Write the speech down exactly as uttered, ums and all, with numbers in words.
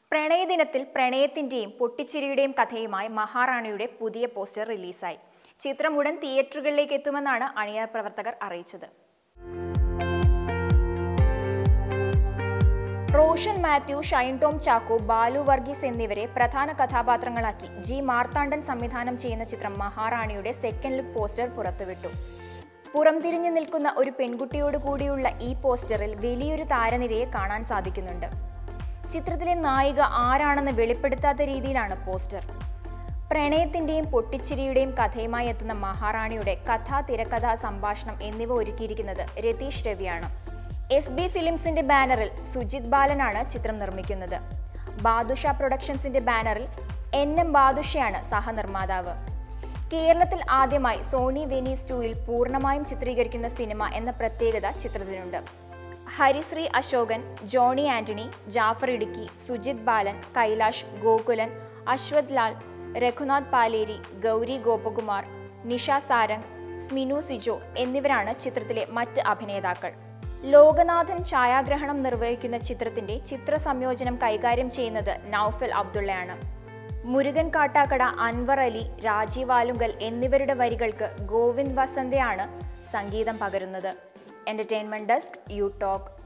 പ്രണയദിനത്തിൽ പ്രണയത്തിന്റെയും പൊട്ടിച്ചിരിയുടെയും കഥയുമായി മഹാറാണിയുടെ പുതിയ പോസ്റ്റർ റിലീസായി. ചിത്രം ഉടൻ തിയേറ്ററുകളിലേക്ക് എത്തുമെന്നാണ് അണിയറ പ്രവർത്തകർ അറിയിച്ചത്. റോഷൻ മാത്യു, ഷൈൻ ടോം ചാക്കോ, ബാലു വർഗീസ് എന്നിവരെ പ്രധാന കഥാപാത്രങ്ങളാക്കി ജി മാർത്താണ്ഡൻ സംവിധാനം ചെയ്യുന്ന ചിത്രം മഹാറാണിയുടെ സെക്കൻഡ് ലുക്ക് പോസ്റ്റർ പുറത്തുവിട്ടു. പുറംതിരിഞ്ഞു നിൽക്കുന്ന ഒരു പെൺകുട്ടിയോട് കൂടിയുള്ള ഈ പോസ്റ്ററിൽ വലിയൊരു താരനിരയെ കാണാൻ സാധിക്കുന്നുണ്ട്. ചിത്രത്തിലെ നായിക ആരാണെന്ന് വെളിപ്പെടുത്താത്ത രീതിയിലാണ് പോസ്റ്റർ. പ്രണയത്തിന്റെയും പൊട്ടിച്ചിരിയുടെയും കഥയുമായി എത്തുന്ന മഹാറാണിയുടെ കഥ, തിരക്കഥ, സംഭാഷണം എന്നിവ ഒരുക്കിയിരിക്കുന്നത് രതീഷ് രവിയാണ്. എസ് ബി ഫിലിംസിന്റെ ബാനറിൽ സുജിത് ബാലനാണ് ചിത്രം നിർമ്മിക്കുന്നത്. ബാദുഷ പ്രൊഡക്ഷൻസിന്റെ ബാനറിൽ എൻ എം ബാദുഷയാണ് സഹനിർമ്മാതാവ്. കേരളത്തിൽ ആദ്യമായി സോണി വെനീസ് ടൂയിൽ പൂർണ്ണമായും ചിത്രീകരിക്കുന്ന സിനിമ എന്ന പ്രത്യേകത ചിത്രത്തിനുണ്ട്. ഹരിശ്രീ അശോകൻ, ജോണി ആന്റണി, ജാഫർ ഇടുക്കി, സുജിത് ബാലൻ, കൈലാഷ്, ഗോകുലൻ, അശ്വത് ലാൽ, രഘുനാഥ് പാലേരി, ഗൗരി ഗോപകുമാർ, നിഷ സാരംഗ്, സ്മിനു സിജോ എന്നിവരാണ് ചിത്രത്തിലെ മറ്റ് അഭിനേതാക്കൾ. ലോകനാഥൻ ഛായാഗ്രഹണം നിർവഹിക്കുന്ന ചിത്രത്തിന്റെ ചിത്ര സംയോജനം കൈകാര്യം ചെയ്യുന്നത് നൌഫൽ അബ്ദുള്ളയാണ്. മുരുകൻ കാട്ടാക്കട, അൻവർ അലി, രാജീവ് ആലുങ്കൽ എന്നിവരുടെ വരികൾക്ക് ഗോവിന്ദ് വസന്തയാണ് സംഗീതം പകരുന്നത്. Entertainment desk, you talk.